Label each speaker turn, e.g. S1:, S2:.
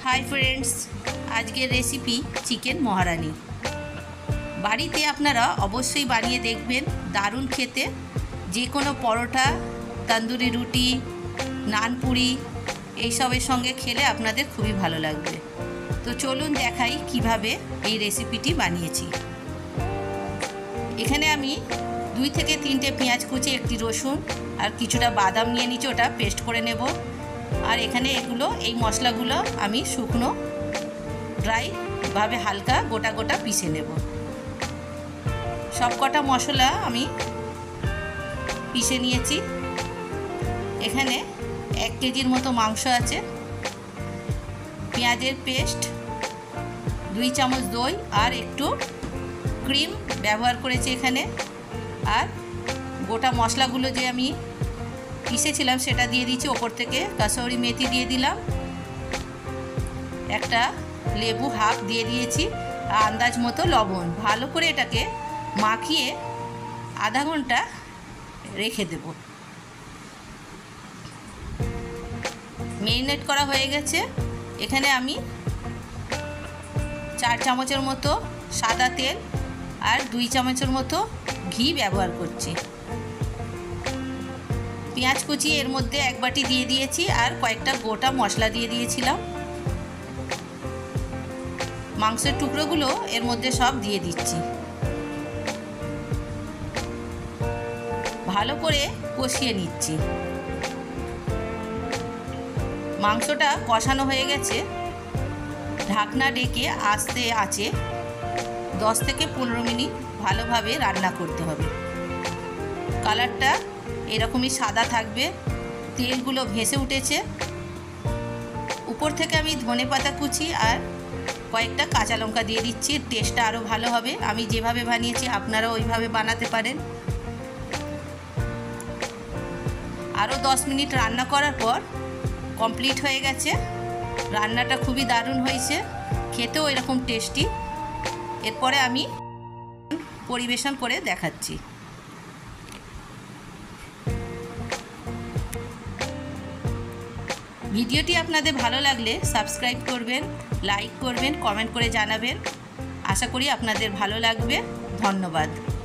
S1: Hi friends आज के recipe chicken महारानी बाड़ीते आपनारा अवश्य बानिए देखबेन दारुण खेते जेकोनो परोटा तंदुरी रुटी नानपुरी এই সবের সঙ্গে খেলে আপনাদের খুবই ভালো লাগবে। তো চলুন দেখাই কিভাবে এই রেসিপিটি বানিয়েছি। এখানে আমি 2 থেকে 3টে পেঁয়াজ কুচি একটি রসুন আর কিছুটা বাদাম নিয়ে নিচ্ছি, ওটা পেস্ট করে নেব। আর এখানে এগুলো এই মশলাগুলো আমি শুকনো ড্রাই ভাবে হালকা গোটা গোটা পিষে নেব। সবকটা মশলা আমি পিষে নিয়েছি। এখানে 1 কেজির মতো মাংস আছে, পেঁয়াজের পেস্ট, 2 চামচ দই আর একটু ক্রিম ব্যবহার করেছি এখানে। আর গোটা মশলাগুলো যে আমি পিষেছিলাম সেটা দিয়ে দিচ্ছি, ওপর থেকে কাসুরি মেথি দিয়ে দিলাম, একটা লেবু হাফ দিয়ে দিয়েছি, আর আন্দাজ মতো লবণ। ভালো করে এটাকে মাখিয়ে আধা ঘন্টা রেখে দেব। মেরিনেট করা হয়ে গেছে। এখানে আমি 4 চামচের মতো সাদা তেল আর 2 চামচের মতো ঘি ব্যবহার করছি। পেঁয়াজ কুচি এর মধ্যে 1 বাটি দিয়ে দিয়েছি আর কয়েকটা গোটা মশলা দিয়ে দিয়েছিলাম। মাংসের টুকরোগুলো এর মধ্যে সব দিয়ে দিচ্ছি। ভালো করে কষিয়ে নিচ্ছি। মাংসটা কষানো হয়ে গেছে। ঢাকনা ডেকে আস্তে আঁচে 10 থেকে 15 মিনিট ভালোভাবে রান্না করতে হবে। কালারটা এরকমই সাদা থাকবে। তেলগুলো ভেসে উঠেছে। উপর থেকে আমি ধনেপাতা কুচি আর কয়েকটা কাঁচা লঙ্কা দিয়ে দিচ্ছি, টেস্টটা আরও ভালো হবে। আমি যেভাবে বানিয়েছি আপনারা ওইভাবে বানাতে পারেন। আরও 10 মিনিট রান্না করার পর কমপ্লিট হয়ে গেছে। রান্নাটা খুবই দারুণ হয়েছে, খেতেও এরকম টেস্টি। এরপরে আমি পরিবেশন করে দেখাচ্ছি। ভিডিওটি আপনাদের ভালো লাগলে সাবস্ক্রাইব করবেন, লাইক করবেন, কমেন্ট করে জানাবেন। আশা করি আপনাদের ভালো লাগবে। ধন্যবাদ।